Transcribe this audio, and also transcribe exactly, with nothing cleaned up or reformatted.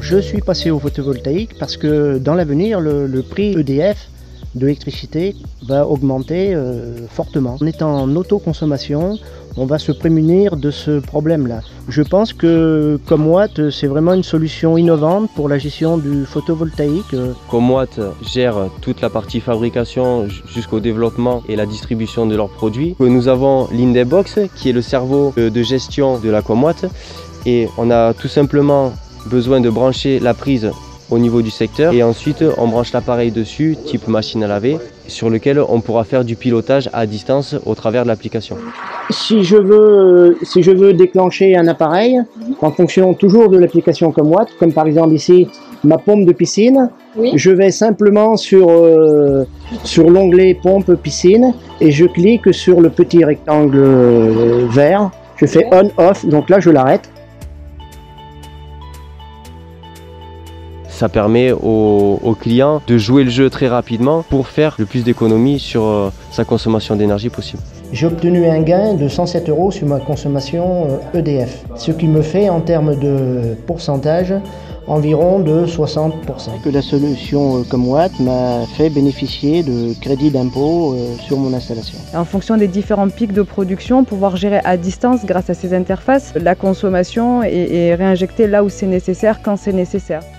Je suis passé au photovoltaïque parce que dans l'avenir, le, le prix E D F de l'électricité va augmenter euh, fortement. En étant en autoconsommation, on va se prémunir de ce problème-là. Je pense que Comwatt, c'est vraiment une solution innovante pour la gestion du photovoltaïque. Comwatt gère toute la partie fabrication jusqu'au développement et la distribution de leurs produits. Nous avons l'Indebox qui est le cerveau de gestion de la Comwatt et on a tout simplement besoin de brancher la prise au niveau du secteur et ensuite on branche l'appareil dessus type machine à laver sur lequel on pourra faire du pilotage à distance au travers de l'application. Si je veux, si je veux déclencher un appareil en fonction toujours de l'application Comwatt, comme par exemple ici ma pompe de piscine, oui. Je vais simplement sur, euh, sur l'onglet pompe piscine et je clique sur le petit rectangle euh, vert, je fais on-off, donc là je l'arrête. Ça permet au, au client de jouer le jeu très rapidement pour faire le plus d'économies sur euh, sa consommation d'énergie possible. J'ai obtenu un gain de cent sept euros sur ma consommation E D F, ce qui me fait en termes de pourcentage environ de soixante pour cent. Que la solution Comwatt m'a fait bénéficier de crédits d'impôt sur mon installation. En fonction des différents pics de production, pouvoir gérer à distance grâce à ces interfaces la consommation et, et réinjecter là où c'est nécessaire, quand c'est nécessaire.